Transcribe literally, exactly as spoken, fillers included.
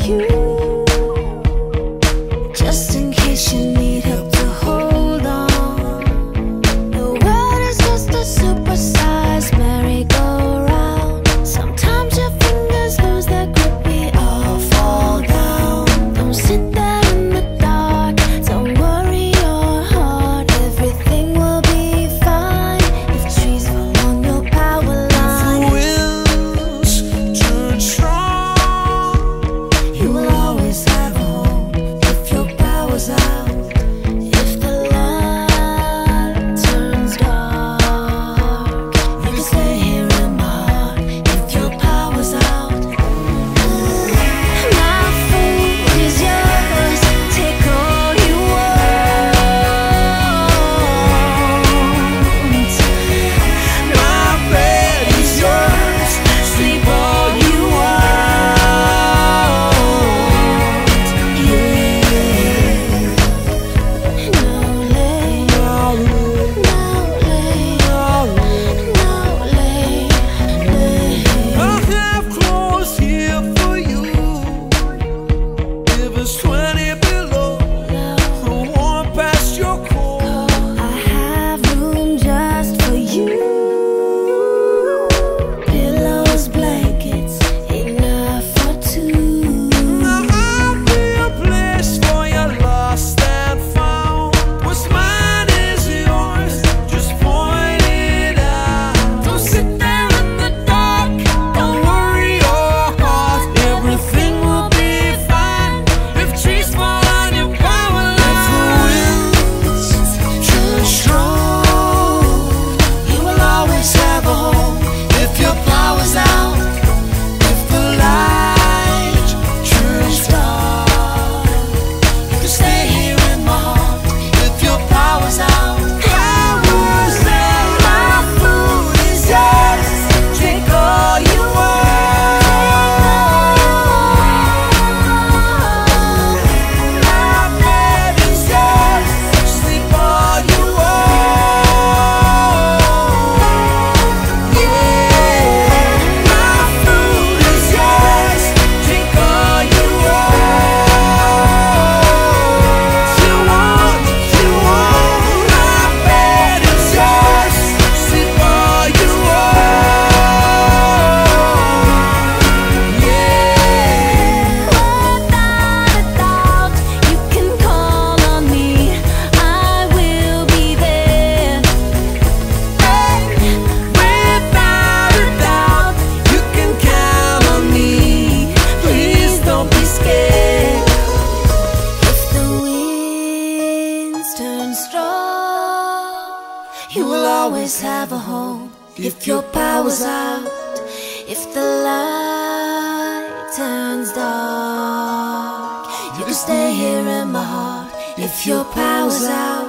you, just in case you need help to hold on. The world is just a supersized merry-go-round. Sometimes your fingers lose their grip, we all fall down. Don't sit there in the dark, don't worry your heart, everything will be fine. If trees fall on your power line, if the winds turn strong, you will always have a home if your power's out. If the light turns dark, you can stay here in my heart if your power's out. My food is yours, take all you want. my bed is yours, sleep all you want. Yeah. Now lay, Now lay, now lay, now lay. now lay, lay. I have clothes here for you. If it's twenty below, the warm past your cold. I have room just for you. Pillows, blankets, enough for two. I'll be a place for your lost and found. What's mine is yours, just point it out. Don't sit there in the dark, don't worry your heart, everything will be fine. If trees fall on your power line, if the winds turn strong, You will always have a home if your power's out. If the light turns dark, you can stay here in my heart if your power's out. Power's out. My food is yours, Take all you want. my bed is yours. Sleep all you want. Yeah. My food is yours. Take all you want. You want, you want. My bed is yours. Sleep all you want. Yeah. Without a doubt, you can call on me, I will be there. Without a doubt, you can count on me. Please don't be scared. If the winds turn strong, you will always have a home if your power's out. If the light turns dark, you can stay here in my heart if your power's out.